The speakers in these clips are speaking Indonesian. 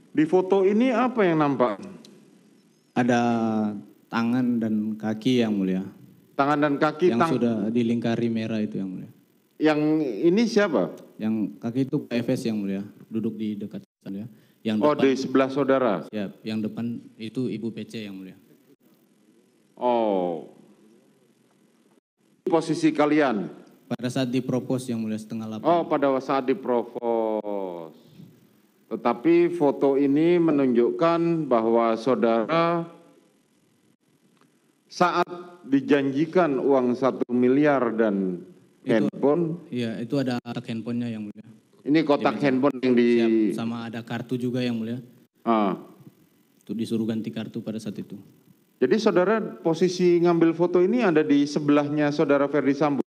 Di foto ini apa yang nampak? Ada tangan dan kaki yang mulia. Tangan dan kaki yang sudah dilingkari merah itu yang mulia. Yang ini siapa? Yang kaki itu Pak Efes yang mulia, duduk di dekat saya. Yang depan, di sebelah saudara? Ya, yang depan itu Ibu PC yang mulia. Oh. Posisi kalian? Pada saat dipropos yang mulia setengah 8. Oh, pada saat dipropos. Tetapi foto ini menunjukkan bahwa saudara saat dijanjikan uang 1 miliar dan handphone. Iya, itu ada kotak handphonenya yang mulia. Ini kotak handphone yang di... Siap, sama ada kartu juga yang mulia. Itu disuruh ganti kartu pada saat itu. Jadi saudara posisi ngambil foto ini ada di sebelahnya saudara Ferdi Sambo?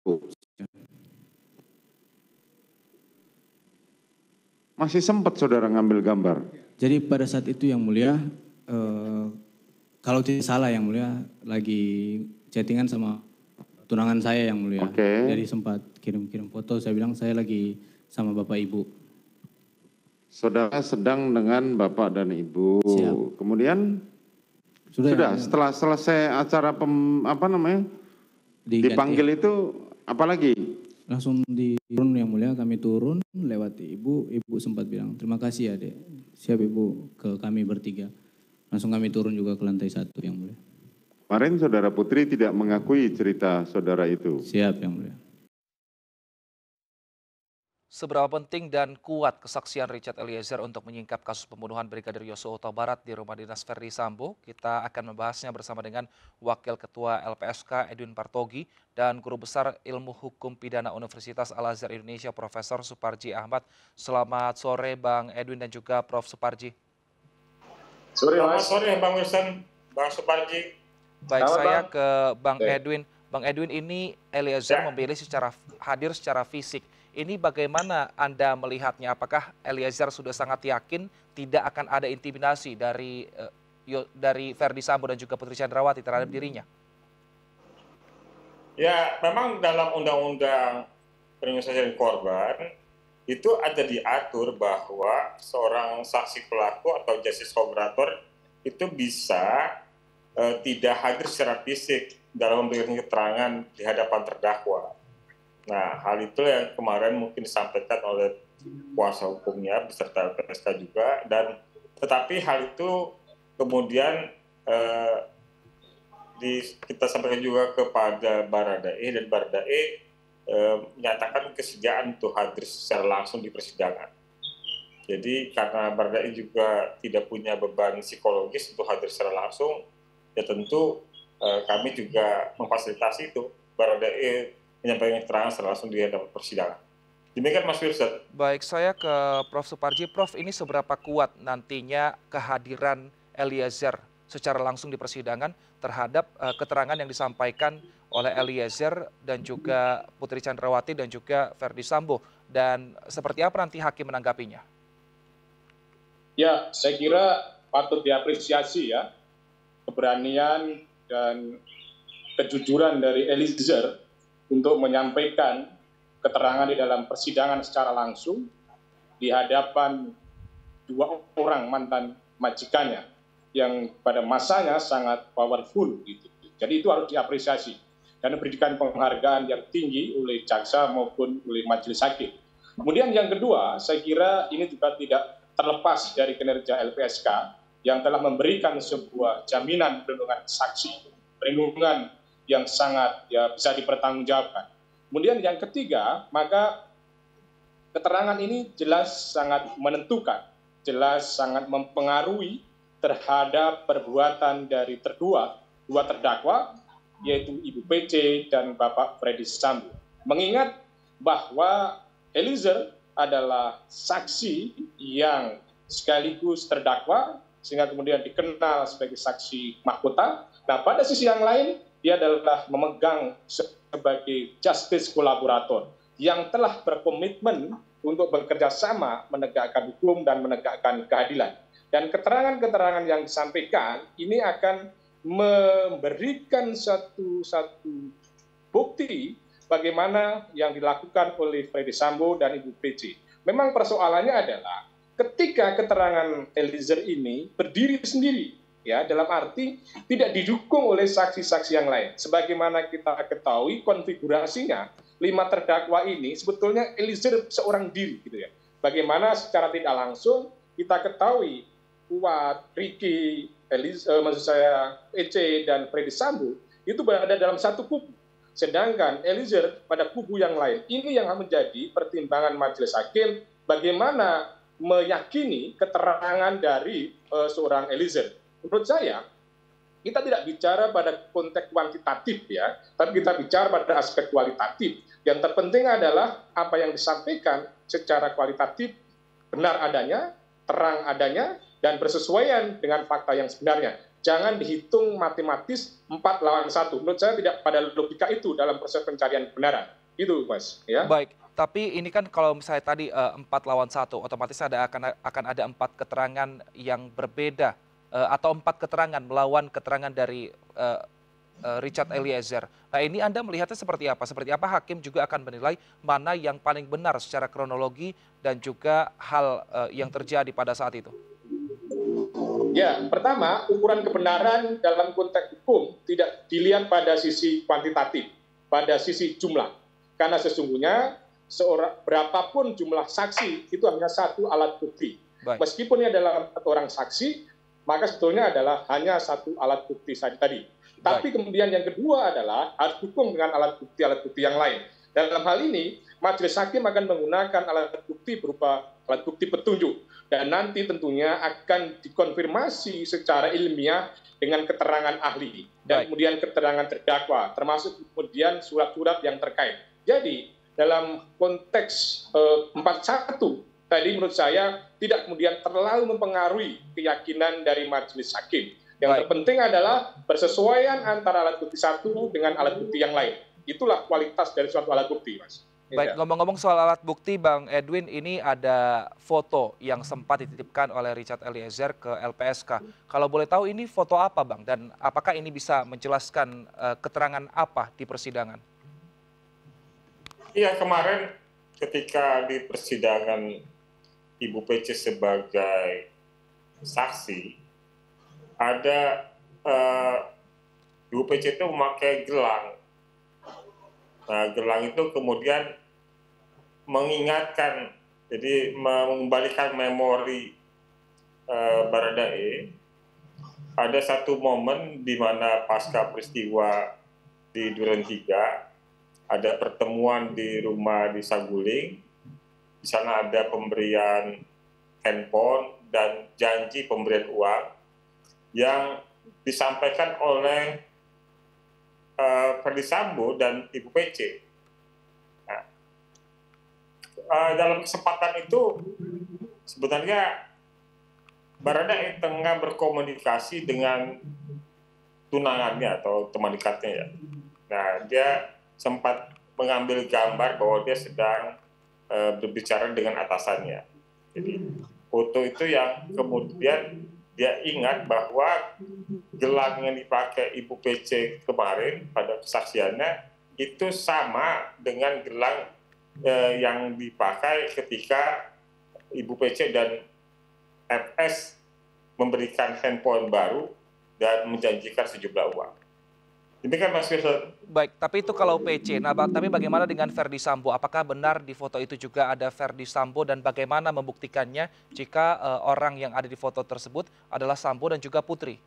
Masih sempat saudara ngambil gambar? Jadi pada saat itu yang mulia, kalau tidak salah yang mulia, lagi chattingan sama tunangan saya yang mulia. Jadi sempat kirim-kirim foto, saya bilang saya lagi sama Bapak Ibu. Saudara sedang dengan Bapak dan Ibu. Siap. Kemudian sudah setelah selesai acara dipanggil itu apalagi? Langsung turun yang mulia, kami turun lewati Ibu sempat bilang terima kasih Adik, siap Ibu ke kami bertiga. Langsung kami turun juga ke lantai 1 yang mulia. Kemarin saudara Putri tidak mengakui cerita saudara itu? Siap yang mulia. Seberapa penting dan kuat kesaksian Richard Eliezer untuk menyingkap kasus pembunuhan Brigadir Yosua Huta Barat di rumah dinas Ferdi Sambo? Kita akan membahasnya bersama dengan Wakil Ketua LPSK Edwin Partogi dan Guru Besar Ilmu Hukum Pidana Universitas Al-Azhar Indonesia Profesor Suparji Ahmad. Selamat sore Bang Edwin dan juga Prof. Suparji. Selamat sore Bang Wilson, Bang Suparji. Baik, saya ke Bang Edwin. Bang Edwin, ini Eliezer memilih hadir secara fisik. Ini bagaimana Anda melihatnya? Apakah Eliezer sudah sangat yakin tidak akan ada intimidasi dari Ferdi Sambo dan juga Putri Chandrawati terhadap dirinya? Ya, memang dalam Undang-Undang Perlindungan Saksi dan Korban itu ada diatur bahwa seorang saksi pelaku atau justice collaborator itu bisa tidak hadir secara fisik dalam memberikan keterangan di hadapan terdakwa. Nah, hal itu yang kemarin mungkin disampaikan oleh kuasa hukumnya beserta LPSK juga, dan tetapi hal itu kemudian kita sampaikan juga kepada Baradae, dan Baradae menyatakan kesediaan untuk hadir secara langsung di persidangan. Jadi karena Baradae juga tidak punya beban psikologis untuk hadir secara langsung, ya tentu kami juga memfasilitasi itu. Baradae menyampaikan keterangan secara langsung di hadapan persidangan. Demikian Mas Wilson. Baik, saya ke Prof. Suparji. Prof, ini seberapa kuat nantinya kehadiran Eliezer secara langsung di persidangan terhadap keterangan yang disampaikan oleh Eliezer dan juga Putri Chandrawati dan juga Ferdi Sambo, dan seperti apa nanti hakim menanggapinya? Ya, saya kira patut diapresiasi ya keberanian dan kejujuran dari Eliezer untuk menyampaikan keterangan di dalam persidangan secara langsung di hadapan 2 orang mantan majikannya yang pada masanya sangat powerful gitu. Jadi itu harus diapresiasi dan diberikan penghargaan yang tinggi oleh jaksa maupun oleh majelis hakim. Kemudian yang kedua, saya kira ini juga tidak terlepas dari kinerja LPSK yang telah memberikan sebuah jaminan perlindungan saksi, perlindungan yang sangat bisa dipertanggungjawabkan. Kemudian yang ketiga, maka keterangan ini jelas sangat menentukan, jelas sangat mempengaruhi terhadap perbuatan dari dua terdakwa, yaitu Ibu PC dan Bapak Ferdi Sambo. Mengingat bahwa Eliezer adalah saksi yang sekaligus terdakwa, sehingga kemudian dikenal sebagai saksi mahkota. Nah, pada sisi yang lain, dia adalah memegang sebagai justice kolaborator yang telah berkomitmen untuk bekerja sama menegakkan hukum dan menegakkan keadilan. Dan keterangan-keterangan yang disampaikan ini akan memberikan satu bukti bagaimana yang dilakukan oleh Ferdi Sambo dan Ibu PC. Memang persoalannya adalah ketika keterangan Eliezer ini berdiri sendiri, ya, dalam arti tidak didukung oleh saksi-saksi yang lain. Sebagaimana kita ketahui konfigurasinya, 5 terdakwa ini sebetulnya Eliezer seorang diri, gitu ya. Bagaimana secara tidak langsung kita ketahui Kuat, Ricky, maksud saya EC dan Freddy Sambo itu berada dalam satu kubu. Sedangkan Eliezer pada kubu yang lain. Ini yang menjadi pertimbangan majelis hakim bagaimana meyakini keterangan dari seorang Eliezer. Menurut saya, kita tidak bicara pada konteks kuantitatif ya, tapi kita bicara pada aspek kualitatif. Yang terpenting adalah apa yang disampaikan secara kualitatif benar adanya, terang adanya, dan bersesuaian dengan fakta yang sebenarnya. Jangan dihitung matematis 4 lawan 1. Menurut saya tidak pada logika itu dalam proses pencarian kebenaran. Itu, Mas. Ya. Baik, tapi ini kan kalau misalnya tadi 4 lawan 1, otomatis akan ada 4 keterangan yang berbeda. Atau 4 keterangan melawan keterangan dari Richard Eliezer. Nah, ini Anda melihatnya seperti apa? Seperti apa hakim juga akan menilai mana yang paling benar secara kronologi dan juga hal yang terjadi pada saat itu? Ya, pertama, ukuran kebenaran dalam konteks hukum tidak dilihat pada sisi kuantitatif, pada sisi jumlah. Karena sesungguhnya berapapun jumlah saksi itu hanya satu alat bukti. Baik. Meskipun ini adalah 4 orang saksi, maka sebetulnya adalah hanya satu alat bukti saja tadi. Tapi kemudian yang kedua adalah harus didukung dengan alat bukti yang lain. Dalam hal ini, majelis hakim akan menggunakan alat bukti berupa alat bukti petunjuk. Dan nanti tentunya akan dikonfirmasi secara ilmiah dengan keterangan ahli. Dan kemudian keterangan terdakwa, termasuk kemudian surat-surat yang terkait. Jadi, dalam konteks 41, tadi menurut saya tidak kemudian terlalu mempengaruhi keyakinan dari majelis hakim. Yang terpenting adalah persesuaian antara alat bukti satu dengan alat bukti yang lain. Itulah kualitas dari suatu alat bukti, Mas. Baik, ngomong-ngomong soal alat bukti, Bang Edwin, ini ada foto yang sempat dititipkan oleh Richard Eliezer ke LPSK. Kalau boleh tahu ini foto apa, Bang? Dan apakah ini bisa menjelaskan keterangan apa di persidangan? Iya, kemarin ketika di persidangan Ibu PC sebagai saksi, ada Ibu PC itu memakai gelang. Nah, gelang itu kemudian mengingatkan, jadi mengembalikan memori Baradae. Ada satu momen di mana pasca peristiwa di Duren 3, ada pertemuan di rumah di Saguling. Di sana ada pemberian handphone dan janji pemberian uang yang disampaikan oleh Freddy Sambo dan Ibu PC. Nah, dalam kesempatan itu sebenarnya Baradae tengah berkomunikasi dengan tunangannya atau teman dekatnya ya. Nah, dia sempat mengambil gambar bahwa dia sedang berbicara dengan atasannya. Jadi foto itu yang kemudian dia ingat bahwa gelang yang dipakai Ibu PC kemarin pada kesaksiannya itu sama dengan gelang yang dipakai ketika Ibu PC dan FS memberikan handphone baru dan menjanjikan sejumlah uang. Demikian Mas Wilson. Baik, tapi itu kalau PC. Nah, tapi bagaimana dengan Verdi Sambo? Apakah benar di foto itu juga ada Verdi Sambo dan bagaimana membuktikannya jika orang yang ada di foto tersebut adalah Sambo dan juga Putri?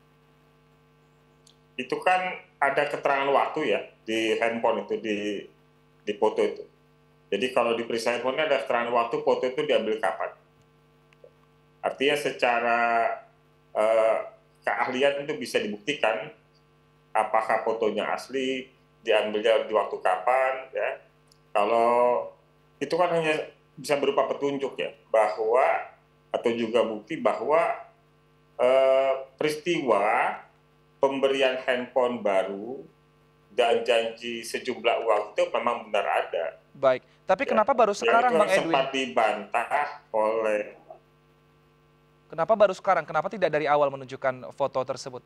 Itu kan ada keterangan waktu ya di handphone itu, di foto itu. Jadi kalau di periksa handphone ada keterangan waktu foto itu diambil kapan. Artinya secara keahlian itu bisa dibuktikan apakah fotonya asli, diambilnya di waktu kapan, ya. Kalau itu kan hanya bisa berupa petunjuk ya, bahwa atau juga bukti bahwa peristiwa pemberian handphone baru dan janji sejumlah uang itu memang benar ada. Baik, tapi kenapa baru sekarang, Bang Edwin? Sempat dibantah oleh. Kenapa baru sekarang? Kenapa tidak dari awal menunjukkan foto tersebut?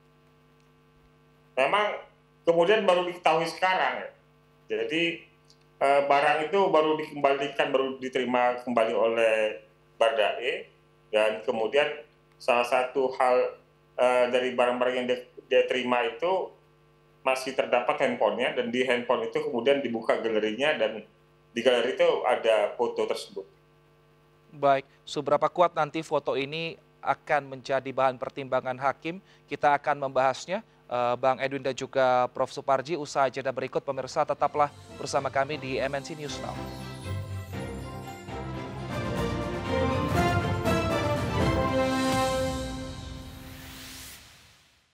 Memang kemudian baru diketahui sekarang ya. Jadi barang itu baru dikembalikan, baru diterima kembali oleh Baradae, dan kemudian salah satu hal dari barang-barang yang dia terima itu masih terdapat handphonenya, dan di handphone itu kemudian dibuka galerinya, dan di galeri itu ada foto tersebut. Baik, seberapa kuat nanti foto ini akan menjadi bahan pertimbangan hakim? Kita akan membahasnya, Bang Edwin dan juga Prof. Suparji, usai jeda berikut. Pemirsa, tetaplah bersama kami di MNC News Now.